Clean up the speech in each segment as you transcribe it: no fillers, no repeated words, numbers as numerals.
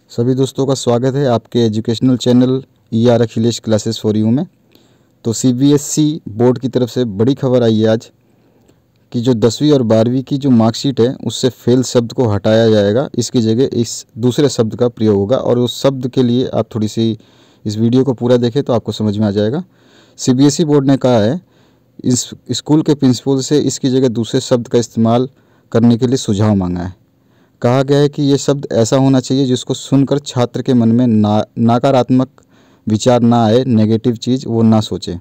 सभी दोस्तों का स्वागत है आपके educational channel ER Akhilesh classes for you में। तो CBSE बोर्ड की तरफ से बड़ी खबर आई है आज कि जो 10वीं और 12वीं की जो मार्कशीट है उससे फेल शब्द को हटाया जाएगा। इसकी जगह इस दूसरे शब्द का प्रयोग होगा और उस शब्द के लिए आप थोड़ी सी इस वीडियो को पूरा देखें तो आपको समझ में आ जाएगा। CBSE बोर्ड ने कहा है इस स्कूल के प्रिंसिपल से इसकी जगह दूसरे शब्द का इस्तेमाल करने के लिए सुझाव मांगा है। कहा गया है कि ये शब्द ऐसा होना चाहिए जिसको सुनकर छात्र के मन में नकारात्मक विचार ना आए, नेगेटिव चीज़ वो ना सोचे।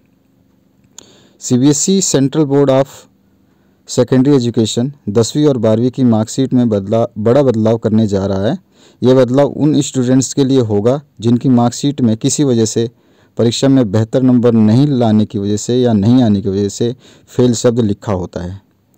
CBSE Central Board of Secondary Education 10वीं और 12वीं की मार्कशीट में बड़ा बदलाव करने जा रहा है। यह बदलाव उन स्टूडेंट्स के लिए होगा जिनकी मार्कशीट में किसी वजह से परीक्षा में बेहतर नंबर नहीं लाने की वजह से या नहीं आने की वजह से फेल शब्द लिखा होता है।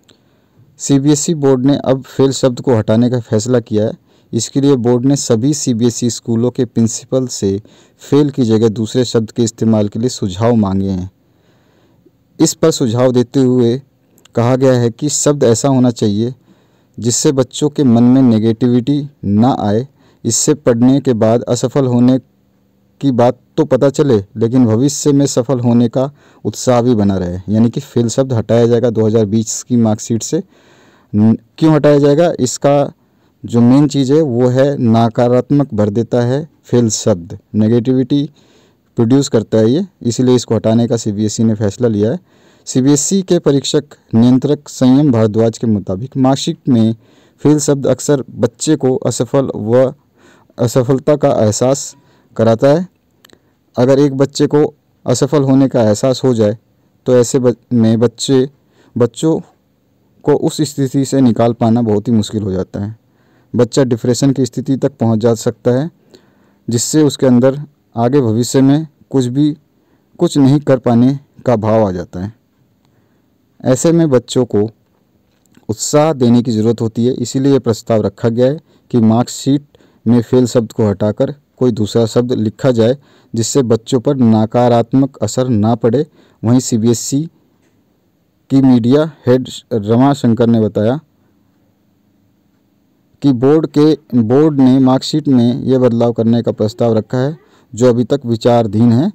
CBSE बोर्ड ने अब फेल शब्द को हटाने का फैसला किया है। इसके लिए बोर्ड ने सभी CBSE स्कूलों के प्रिंसिपल से फेल की जगह दूसरे शब्द के इस्तेमाल के लिए सुझाव मांगे हैं। इस पर सुझाव देते हुए कहा गया है कि शब्द ऐसा होना चाहिए जिससे बच्चों के मन में नेगेटिविटी ना आए। इससे पढ़ने के बाद असफल होने की बात तो पता चले लेकिन भविष्य में सफल होने का उत्साह भी बना रहे। यानी कि फेल शब्द हटाया जाएगा 2020 की मार्कशीट से। क्यों हटाया जाएगा? इसका जो मेन चीज़ है वो है नकारात्मक भर देता है फेल शब्द, नेगेटिविटी प्रोड्यूस करता है ये, इसीलिए इसको हटाने का CBSE ने फैसला लिया है। CBSE के परीक्षक नियंत्रक संयम भारद्वाज के मुताबिक मार्कशीट में फेल शब्द अक्सर बच्चे को असफल व असफलता का एहसास कराता है। अगर एक बच्चे को असफल होने का एहसास हो जाए तो ऐसे में बच्चों को उस स्थिति से निकाल पाना बहुत ही मुश्किल हो जाता है। बच्चा डिप्रेशन की स्थिति तक पहुंच जा सकता है जिससे उसके अंदर आगे भविष्य में कुछ नहीं कर पाने का भाव आ जाता है। ऐसे में बच्चों को उत्साह देने की ज़रूरत होती है। इसीलिए ये प्रस्ताव रखा गया है कि मार्कशीट में फेल शब्द को हटाकर कोई दूसरा शब्द लिखा जाए जिससे बच्चों पर नकारात्मक असर ना पड़े। वहीं CBSE की मीडिया हेड रमा शंकर ने बताया कि बोर्ड ने मार्कशीट में यह बदलाव करने का प्रस्ताव रखा है जो अभी तक विचाराधीन है।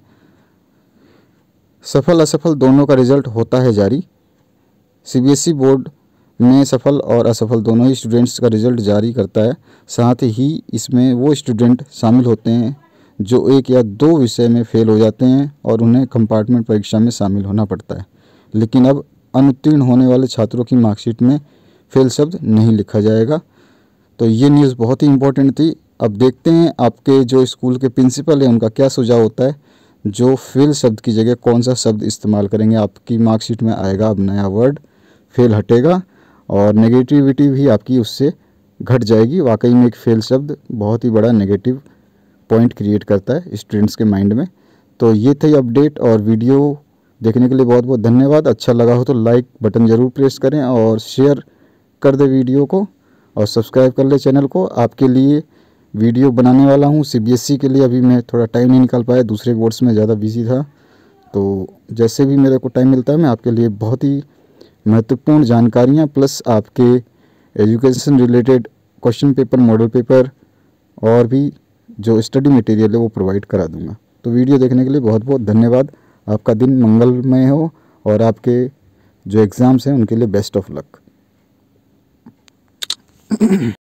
सफल असफल दोनों का रिजल्ट होता है जारी। CBSE बोर्ड में सफल और असफल दोनों ही स्टूडेंट्स का रिजल्ट जारी करता है। साथ ही इसमें वो स्टूडेंट शामिल होते हैं जो 1 या 2 विषय में फेल हो जाते हैं और उन्हें कंपार्टमेंट परीक्षा में शामिल होना पड़ता है। लेकिन अब अनुत्तीर्ण होने वाले छात्रों की मार्कशीट में फेल शब्द नहीं लिखा जाएगा। तो ये न्यूज़ बहुत ही इम्पोर्टेंट थी। अब देखते हैं आपके जो स्कूल के प्रिंसिपल हैं उनका क्या सुझाव होता है। जो फेल शब्द की जगह कौन सा शब्द इस्तेमाल करेंगे, आपकी मार्कशीट में आएगा अब नया वर्ड, फेल हटेगा और नेगेटिविटी भी आपकी उससे घट जाएगी। वाकई में एक फेल शब्द बहुत ही बड़ा नेगेटिव पॉइंट क्रिएट करता है स्टूडेंट्स के माइंड में। तो ये थी अपडेट और वीडियो देखने के लिए बहुत बहुत धन्यवाद। अच्छा लगा हो तो लाइक बटन ज़रूर प्रेस करें और शेयर कर दे वीडियो को और सब्सक्राइब कर ले चैनल को। आपके लिए वीडियो बनाने वाला हूँ CBSE के लिए। अभी मैं थोड़ा टाइम नहीं निकाल पाया, दूसरे बोर्ड्स में ज़्यादा बिजी था। तो जैसे भी मेरे को टाइम मिलता है मैं आपके लिए बहुत ही महत्वपूर्ण जानकारियाँ प्लस आपके education related question paper, model paper और भी जो स्टडी मटेरियल है वो प्रोवाइड करा दूँगा। तो वीडियो देखने के लिए बहुत बहुत धन्यवाद। आपका दिन मंगलमय हो और आपके जो एग्ज़ाम्स हैं उनके लिए बेस्ट ऑफ लक।